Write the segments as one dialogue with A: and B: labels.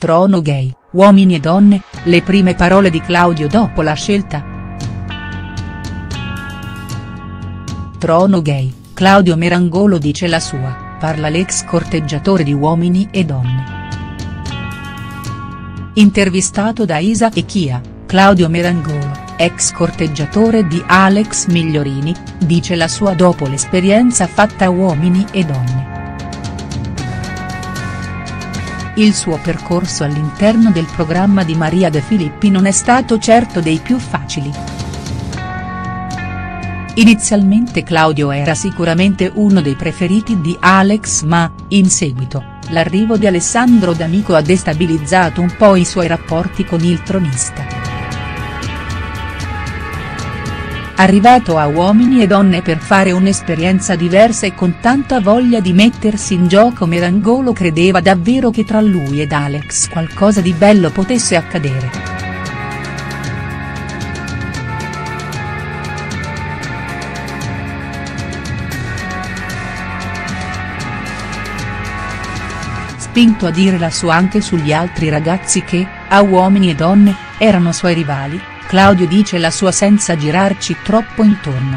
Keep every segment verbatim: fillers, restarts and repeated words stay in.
A: Trono gay, uomini e donne, le prime parole di Claudio dopo la scelta. Trono gay, Claudio Merangolo dice la sua, parla l'ex corteggiatore di Uomini e Donne. Intervistato da Isa e Chia, Claudio Merangolo, ex corteggiatore di Alex Migliorini, dice la sua dopo l'esperienza fatta a Uomini e Donne. Il suo percorso all'interno del programma di Maria De Filippi non è stato certo dei più facili. Inizialmente Claudio era sicuramente uno dei preferiti di Alex ma, in seguito, l'arrivo di Alessandro D'Amico ha destabilizzato un po' i suoi rapporti con il tronista. Arrivato a Uomini e Donne per fare un'esperienza diversa e con tanta voglia di mettersi in gioco, Merangolo credeva davvero che tra lui ed Alex qualcosa di bello potesse accadere. Spinto a dire la sua anche sugli altri ragazzi che, a Uomini e Donne, erano suoi rivali, Claudio dice la sua senza girarci troppo intorno.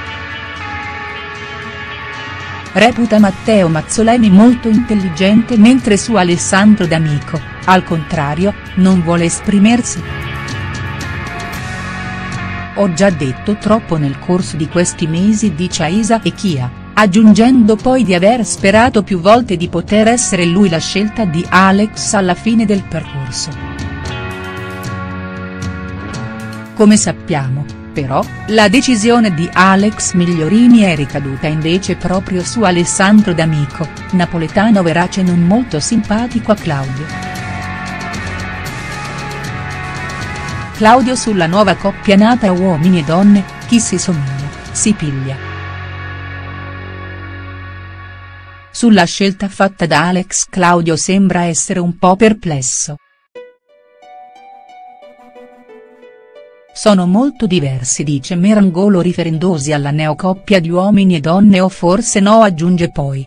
A: Reputa Matteo Mazzoleni molto intelligente mentre su Alessandro D'Amico, al contrario, non vuole esprimersi. Ho già detto troppo nel corso di questi mesi, dice a Isa e Chia, aggiungendo poi di aver sperato più volte di poter essere lui la scelta di Alex alla fine del percorso. Come sappiamo, però, la decisione di Alex Migliorini è ricaduta invece proprio su Alessandro D'Amico, napoletano verace non molto simpatico a Claudio. Claudio sulla nuova coppia nata a Uomini e Donne, chi si somiglia, si piglia. Sulla scelta fatta da Alex Claudio sembra essere un po' perplesso. Sono molto diversi, dice Merangolo riferendosi alla neocoppia di Uomini e Donne, o forse no, aggiunge poi.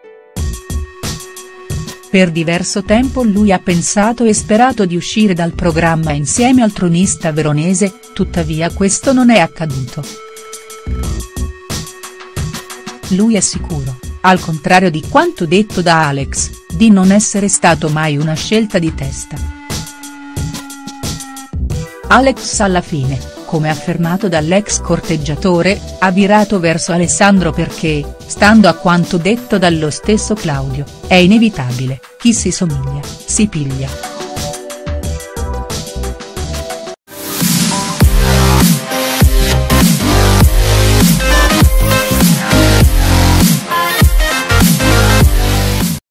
A: Per diverso tempo lui ha pensato e sperato di uscire dal programma insieme al tronista veronese, tuttavia questo non è accaduto. Lui è sicuro, al contrario di quanto detto da Alex, di non essere stato mai una scelta di testa. Alex alla fine, come affermato dall'ex corteggiatore, ha virato verso Alessandro perché, stando a quanto detto dallo stesso Claudio, è inevitabile, chi si somiglia, si piglia.